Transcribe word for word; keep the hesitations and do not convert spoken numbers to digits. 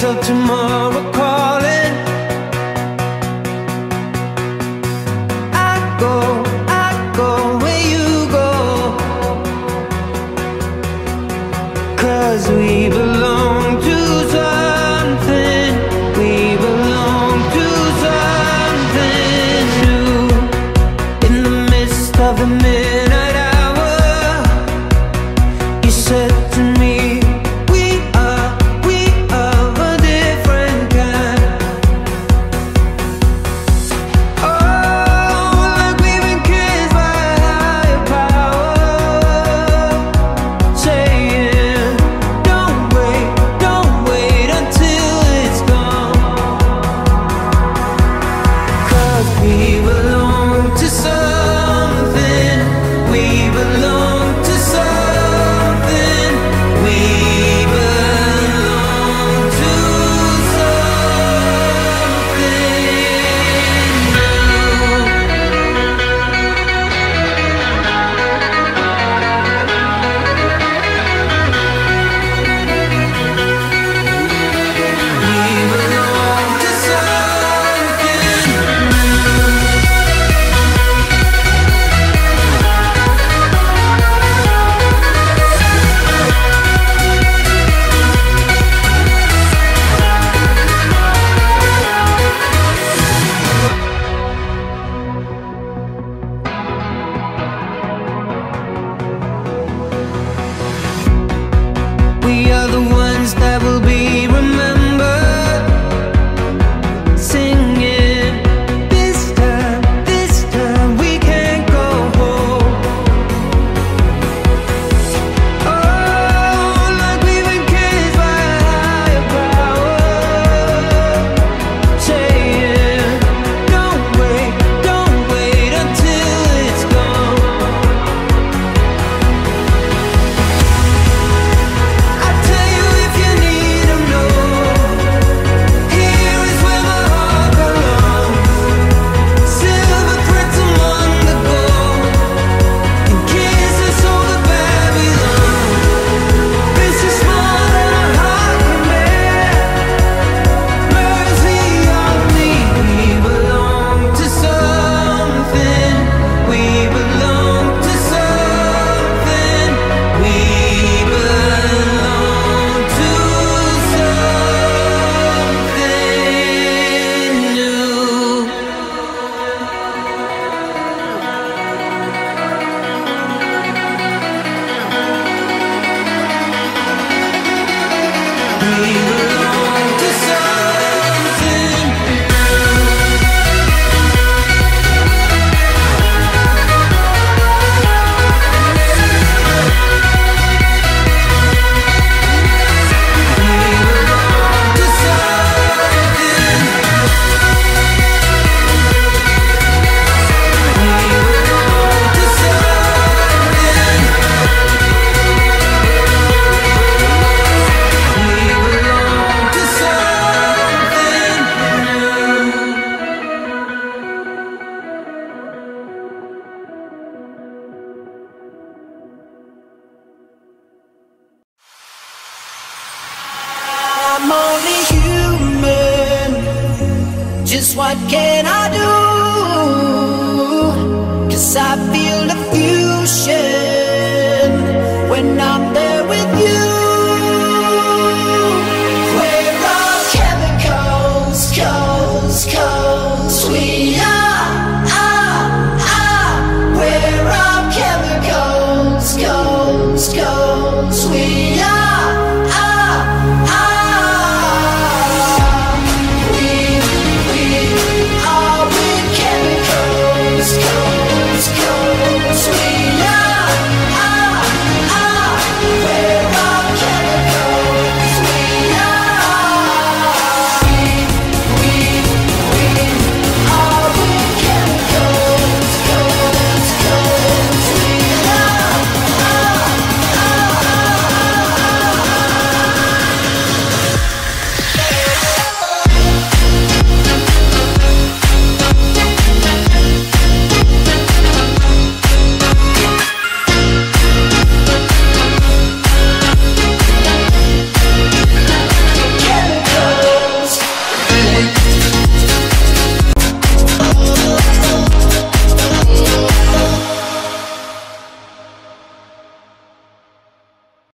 till tomorrow calling. I go, I go where you go, 'cause we belong to something. We belong to something new. In the midst of the midnight hour, you said to me, we are, we are a different kind. Oh, like we've been kissed by a higher power, saying, don't wait, don't wait until it's gone, 'cause we belong to something. We belong to something. We belong to we are the ones that will be remembered, singing, this time, this time we can't go home. Oh, like we've been kissed by a higher power, saying, don't wait, don't wait until it's gone. I tell you if you need to know, here is where my heart belongs. Silver threads among the gold, and kisses over Babylon. This is more than a heart can bear. Mercy on me. We belong to something. We belong to something. We belong to something new. We belong to something. To something. We belong to something. We belong to something new. I'm only human. Just what can I do? 'Cause I feel the fusion when I'm there with you. We're all chemicals, coals, coals. We are, are, are. We're all chemicals, coals, coals. We are.